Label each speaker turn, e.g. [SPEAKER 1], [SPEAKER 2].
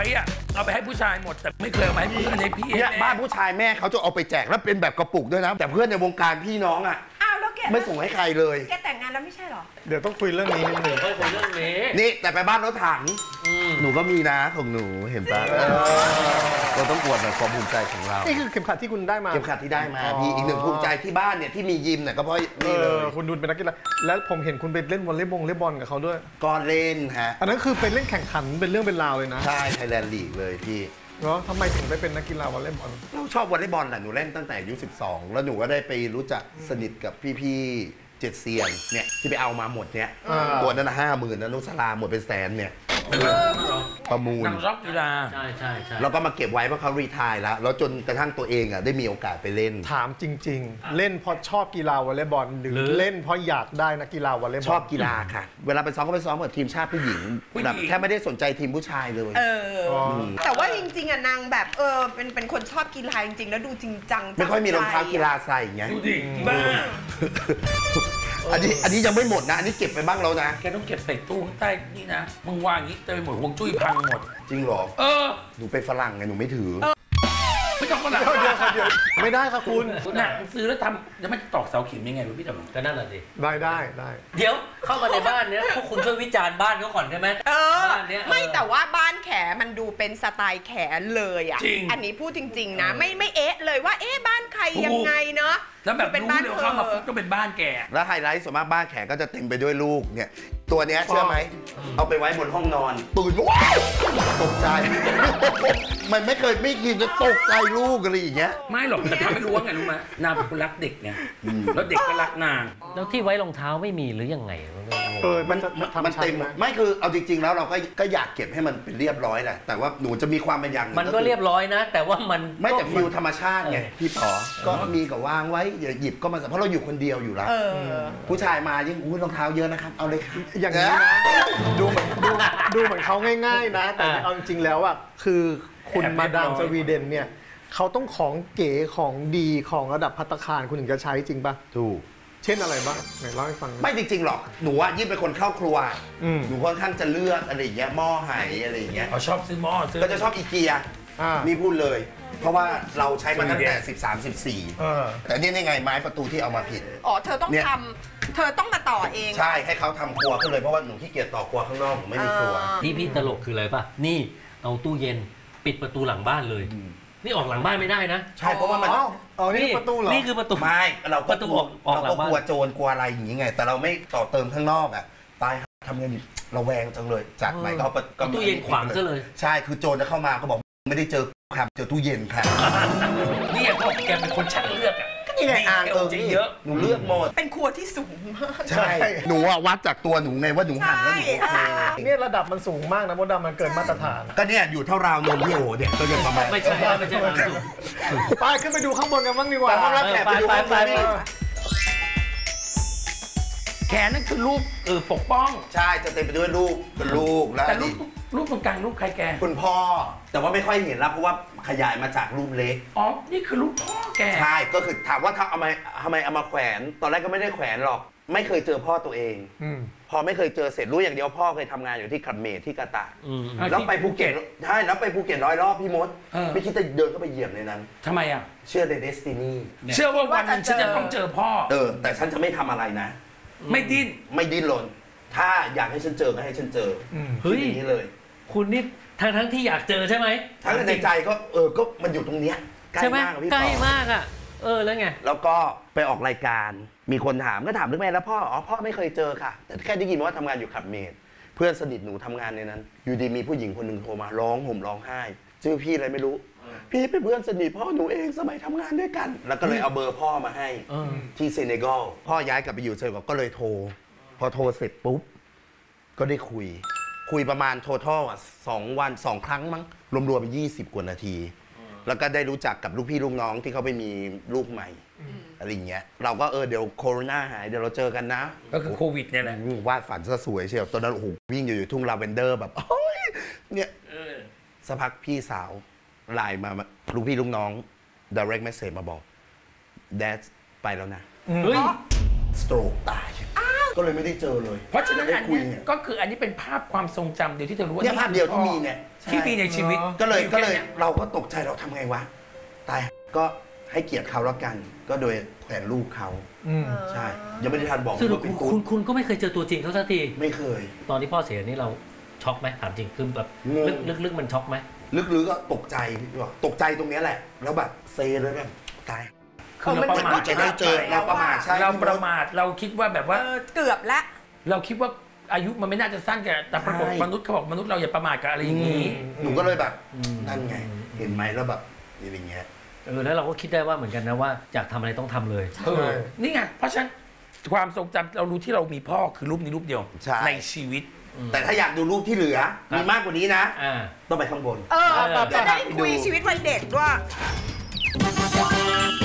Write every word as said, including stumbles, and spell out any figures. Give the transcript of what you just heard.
[SPEAKER 1] วยอ่ะเอาไปให้ผู้ชายหมดแต่ไม่เคยเอาไปให้เพื่อนในพี่
[SPEAKER 2] เนี่ยบ้านผู้ชายแม่เขาจะเอาไปแจกแล้วเป็นแบบกระปุกด้วยนะแต่เพื่อนในวงการพี่น้องอ่ะ
[SPEAKER 3] อ้าวแล้วแก
[SPEAKER 2] ไม่ส่งให้ใครเลย
[SPEAKER 3] แกแต่งงานแล้วไม่ใช่หรอ
[SPEAKER 4] เดี๋ยวต้องคุยเรื่องนี้นิดนึง
[SPEAKER 5] ค่อยคุยเรื่องนี้
[SPEAKER 2] นี่แต่ไปบ้านรถถังหนูก็มีนะของหนูเห็นปะเราต้องอวดหน่อยความภูมิใจของเรา
[SPEAKER 4] นี่คือเข็มขัดที่คุณได้มา
[SPEAKER 2] เข็มขัดที่ได้มาพี่อีกหนึ่งภูมิใจที่บ้านเนี่ยที่มียิมเนี่ยก็เพราะนี่เลย
[SPEAKER 4] คุณดูเป็นนักกีฬาแล้วผมเห็นคุณไปเล่นวอลเลย์บอลเล่นบอลกับเขาด้วย
[SPEAKER 2] ก็เล่นฮะ
[SPEAKER 4] อันนั้นคือเป็นเล่นแข่งขันเป็นเรื่องเป็นราวเลยนะ
[SPEAKER 2] ใช่ไทยแลนด์ลีกเลยพี่
[SPEAKER 4] เนาะทำไมถึงได้เป็นนักกีฬาวอลเลย์บอล
[SPEAKER 2] เราชอบวอลเลย์บอลแหละหนูเล่นตั้งแต่อายุสิบสองแล้วหนูก็ได้ไปรู้จักสนิทกับพี่ๆเจ็ดเซียนเนี่ยที่ไปเอามาหมดเนี่ยตัวนั้นห้าหมื่นนะนุสลาหมดเป็นแสนเนี่ยประมูล
[SPEAKER 1] นางชอบกีฬา
[SPEAKER 5] ใช่ใช่ใช่
[SPEAKER 2] แล้วก็มาเก็บไว้เพราะเขารีไทร์แล้วแล้วจนกระทั่งตัวเองอ่ะได้มีโอกาสไปเล่น
[SPEAKER 4] ถามจริงๆเล่นเพราะชอบกีฬาวอลเลย์บอลหรือเล่นเพราะอยากได้นักกีฬาวอลเลย์บอล
[SPEAKER 2] ชอบกีฬาค่ะเวลาไปซ้อมก็ไปซ้อมกับทีมชาติผู้หญิงแบบแค่ไม่ได้สนใจทีมผู้ชายเลย
[SPEAKER 3] เออแต่ว่าจริงๆอ่ะนางแบบเออเป็นเป็นคนชอบกีฬาจริงๆแล้วดูจริงจัง
[SPEAKER 2] ไม่ค่อยมีรองเท้ากีฬาใส่ไง
[SPEAKER 1] ดูดิบ้า
[SPEAKER 2] อันนี้อันนี้ยังไม่หมดนะอันนี้เก็บไปบ้างแล้วนะ
[SPEAKER 1] แกต้องเก็บใส่ตู้ข้างใต้นี่นะมึงวางอย่างนี้เต็มไปหมดวงจุ้ยพังหมด
[SPEAKER 2] จริงหรอ
[SPEAKER 1] เออ
[SPEAKER 2] หนูเป็นฝรั่งไงหนูไม่ถือ
[SPEAKER 1] ไม่ต้องฝรั่ง
[SPEAKER 4] เดียวเดียวไม่ได้ครับคุณ
[SPEAKER 1] น่ะซื้อแล้วทำแล้วมันตอกเสาเข็มยังไงวะพี่ต๋อง
[SPEAKER 5] ก็นั่นแหละสิ
[SPEAKER 4] ได้ได้ได้
[SPEAKER 5] เดี๋ยวเข้ามาในบ้านเนี้ยพวกคุณช่วยวิจารณ์บ้านเขาก่อนได้ไหม
[SPEAKER 3] เออไม่แต่ว่าบ้านแขมันดูเป็นสไตล์แขเลยอ่ะอันนี้พูดจริงๆนะไม่ไม่เอ๊ะเลยว่าเอ๊ะบ้านใครยังไงเนาะ
[SPEAKER 1] แล้วแบบรู้เร็วเข้ามาปุ๊บก็เป็นบ้านแก
[SPEAKER 2] แล้วไฮไลท์ส่วนมากบ้านแขก็จะเต็มไปด้วยลูกเนี่ยตัวเนี้ยเชื่อไหมเอาไปไว้บนห้องนอนตื่นว้าวตกใจมันไม่เคยไม่คิดจะตกใจลูกอะไรอย่างเงี้ย
[SPEAKER 1] ไม่หรอกแต่ทำให้รู้ว่าไงรู้ไหมนางเป็นคนรักเด็กไงแล้วเด็กก็รักนาง
[SPEAKER 5] แล้วที่ไว้รองเท้าไม่มีหรือยังไง
[SPEAKER 2] เออมันมันเต็มไม่คือเอาจริงๆแล้วเราก็ก็อยากเก็บให้มันเป็นเรียบร้อยแหละแต่ว่าหนูจะมีความเป็นอย่าง
[SPEAKER 5] มันก็เรียบร้อยนะแต่ว่ามัน
[SPEAKER 2] ไม่แต่ฟิลธรรมชาติไงพี่ป๋อก็มีกับวางไว้อย่าหยิบก็มาเพราะเราอยู่คนเดียวอยู่แล้วผู้ชายมายิ่งอุ้ยรองเท้าเยอะนะครับเอาเลยครับ
[SPEAKER 4] อย่างนี้นะดูเหมือนดูดูเหมือนเขาง่ายๆนะแต่เอาจริงๆแล้วอ่ะคือคุณมาดามสวีเดนเนี่ยเขาต้องของเก๋ของดีของระดับภัตตาคารคุณถึงจะใช้จริงป่ะ
[SPEAKER 2] ถูก
[SPEAKER 4] เช่นอะไรบ้างไหนเล่าให้ฟัง
[SPEAKER 2] ไม่จริงๆหรอกหนูว่ายิ่งเป็นคนเข้าครัวหนูค่อนข้างจะเลือกอะไรอย่างเงี้ยหม้อไหอะไรอย่างเงี้ย
[SPEAKER 1] เขาชอบซื้อหม้อ
[SPEAKER 2] ก็จะชอบอีเกียนี่พูดเลยเพราะว่าเราใช้มาตั้งแต่สิบสาม สิบสี่แต่นี่ยังไงไม้ประตูที่เอามาผิด
[SPEAKER 3] อ๋อเธอต้องทำเธอต้องมาต่อเอง
[SPEAKER 2] ใช่ให้เขาทำครัวก็เลยเพราะว่าหนูขี้เกียจต่อครัวข้างนอกหนูไม่มีครัว
[SPEAKER 5] ที่พี่ตลกคืออะไรป่ะนี่เอาตู้เย็นปิดประตูหลังบ้านเลยนี่ออกหลังบ้านไม่ได้นะ
[SPEAKER 2] ใช่เพราะว่ามัน
[SPEAKER 4] อ๋อนี่ประตูเหรอ
[SPEAKER 5] นี่คือประตู
[SPEAKER 2] ไม่เราก็กลัวเราก็กลัวโจรกลัวอะไรอย่างงี้ไงแต่เราไม่ต่อเติมข้างนอกอ่ะตายทำเงินระแวงจังเลยจากไหนก็
[SPEAKER 5] เอาตู้เย็นขวางซะเลย
[SPEAKER 2] ใช่คือโจรจะเข้ามาก็บอกไม่ได้เจอครับเจอตู้เย็นครับ
[SPEAKER 1] นี่พวกแกเป็นคนช่างเลือกอ่ะ
[SPEAKER 2] นี่ไงอ่างเออเยอะหนูเลือกหมด
[SPEAKER 3] เป็นครัวที่สูงมาก
[SPEAKER 2] ใช่หนูวัดจากตัวหนูไงว่าหนูหั่นแล้วหนู
[SPEAKER 4] เนี่ยระดับมันสูงมากนะมดดำมันเกินมาตรฐาน
[SPEAKER 2] ก็เนี่ยอยู่เท่าราวนมพี่โอเนี่ยตัวเดียวประมาณ
[SPEAKER 5] ไม่ใช่ไม่ใช่
[SPEAKER 4] ไปขึ้นไปดูข้างบนกันบ้างดีกว่า
[SPEAKER 2] ไปไปไป
[SPEAKER 1] แขนนั่นคือรูปเออปกป้อง
[SPEAKER 2] ใช่จะเต็มไปด้วยรูปเป็นรูปแล้ว
[SPEAKER 1] แต่รูปรูปตรงกลางรูปใครแก
[SPEAKER 2] คุณพ่อแต่ว่าไม่ค่อยเห็นแล้วเพราะว่าขยายมาจากรูปเล็ก
[SPEAKER 1] อ๋อนี่คือรูปพ่อแก
[SPEAKER 2] ใช่ก็คือถามว่าทำเอามาทำไมเอามาแขวนตอนแรกก็ไม่ได้แขวนหรอกไม่เคยเจอพ่อตัวเองพอไม่เคยเจอเสร็จรู้อย่างเดียวพ่อเคยทำงานอยู่ที่คัมเมที่กาตาร์แล้วไปภูเก็ตใช่แล้วไปภูเก็ตร้อยรอบพี่มดไม่คิดจะเดินเข้าไปเหยียบในนั้น
[SPEAKER 1] ทำไมอ่ะ
[SPEAKER 2] เชื่อในเดสตินี
[SPEAKER 1] เชื่อว่าวันนึงฉันจะต้องเจอพ่อ
[SPEAKER 2] เออแต่ฉันจะไม่ทำอะไรนะ
[SPEAKER 1] ไม่ดิ้น
[SPEAKER 2] ไม่ดิ้นรนถ้าอยากให้ฉันเจอก็ให้ฉันเจอ
[SPEAKER 5] เฮ้ย
[SPEAKER 2] อย่างนี้เลย
[SPEAKER 5] คุณนี่ทั้งทั้งที่อยากเจอใช่ไหม
[SPEAKER 2] ทั้งในใจก็เออก็มันอยู่ตรงเนี้ยใกล้มากพี่
[SPEAKER 5] ใกล้มากอ่ะเออแล้วไง
[SPEAKER 2] แล้วก็ไปออกรายการมีคนถามก็ถามเรื่องแม่แล้วพ่ออ๋อพ่อไม่เคยเจอค่ะแต่แค่ได้ยินว่าทำงานอยู่ขับเมดเพื่อนสนิทหนูทำงานในนั้นอยู่ดีมีผู้หญิงคนหนึ่งโทรมาร้องห่มร้องไห้ชื่อพี่อะไรไม่รู้พี่เป็นเพื่อนสนิทพ่อหนูเองสมัยทำงานด้วยกันแล้วก็เลยเอาเบอร์พ่อมาให้ที่เซเนกัลพ่อย้ายกลับไปอยู่เซเนกัลก็เลยโทรพอโทรเสร็จปุ๊บก็ได้คุยคุยประมาณทั้งทั้งสองวันสองครั้งมั้งรวมๆไปยี่สิบกว่านาทีแล้วก็ได้รู้จักกับลูกพี่ลูกน้องที่เขาไปมีลูกใหม่อะไรอย่างเงี้ยเราก็เออเดี๋ยวโควิดหายเดี๋ยวเราเจอกันนะ
[SPEAKER 1] ก็คือโควิดเนี่ยแหละ
[SPEAKER 2] วาดฝันซะสวยเชียวตอนนั้นโอ้โหวิ่งอยู่ทุ่งลาเวนเดอร์แบบโอ้ยเนี่ยสักพักพี่สาวไลน์มาลูกพี่ลูกน้อง direct message มาบอกแดดไปแล้วนะ
[SPEAKER 5] เฮ้ย
[SPEAKER 2] สโตรกตายก็เลยเลยไม่ได้เจอเลย
[SPEAKER 1] เพราะฉะนั้น
[SPEAKER 2] ไม่
[SPEAKER 1] อัน
[SPEAKER 2] คุย
[SPEAKER 1] เนี้ย
[SPEAKER 2] เนี่ย
[SPEAKER 1] ก็คืออันนี้เป็นภาพความทรงจำเดียวที่เธอรู้ว่า
[SPEAKER 2] เนี่ยภาพเดียวที่มีเนี่ย
[SPEAKER 1] ที่มีในชีวิต
[SPEAKER 2] ก็เลย
[SPEAKER 1] อ
[SPEAKER 2] ก็เลย
[SPEAKER 1] แค่นี้
[SPEAKER 2] เราก็ตกใจเราทำไงวะตายก็ให้เกียรติเขาแล้วกัน ก็โดยแขวนรูปเขา
[SPEAKER 4] อืม
[SPEAKER 2] ใช่ยังไม่ได้ทันบอก
[SPEAKER 5] ซึ่ง
[SPEAKER 2] ว่าเป็น
[SPEAKER 5] คุ
[SPEAKER 2] ตุ๊
[SPEAKER 5] ณ
[SPEAKER 2] ด
[SPEAKER 5] คุณก็ไม่เคยเจอตัวจริงเขาสักที
[SPEAKER 2] ไม่เคย
[SPEAKER 5] ตอนที่พ่อเสียนี่เราช็อกไหมถามจริงคือแบบ
[SPEAKER 2] งง
[SPEAKER 5] ลึกลึกลึกมันช็อกไหม
[SPEAKER 2] ลึกๆก็ตกใจพี่บอกตกใจตรงเนี้ยแหละ แล้วแบบเซเลยแบบตาย
[SPEAKER 1] คือเราประมาท
[SPEAKER 2] จะได้เจอเราประมาทใช่
[SPEAKER 1] เราประมาทเราคิดว่าแบบว่า
[SPEAKER 3] เออเกือบละ
[SPEAKER 1] เราคิดว่าอายุมันไม่น่าจะสั้นกันแต่ปรากฏ
[SPEAKER 2] ใช่
[SPEAKER 1] มนุษย์เขาบอกมนุษย์เราอย่าประมาทกับอะไรอย่างนี้
[SPEAKER 2] หนูก็เลยแบบนั่นไง เห็นไหมแล้วแบบอย่างเงี้ย
[SPEAKER 5] เออแล้วเราก็คิดได้ว่าเหมือนกันนะว่าอยากทำอะไรต้องทำเลย
[SPEAKER 1] เออนี่ไงเพราะฉะนั้นความทรงจำเรารู้ที่เรามีพ่อคือรูปนี้รูปเดียว
[SPEAKER 2] ใช่
[SPEAKER 1] ในชีวิต
[SPEAKER 2] แต่ถ้าอยากดูรูปที่เหลือ มีมากกว่านี้นะ
[SPEAKER 5] อ่า
[SPEAKER 2] ต้องไปข้างบน
[SPEAKER 3] เออ
[SPEAKER 5] เออ
[SPEAKER 3] จะได้คุยชีวิตวัยเด็กด้วย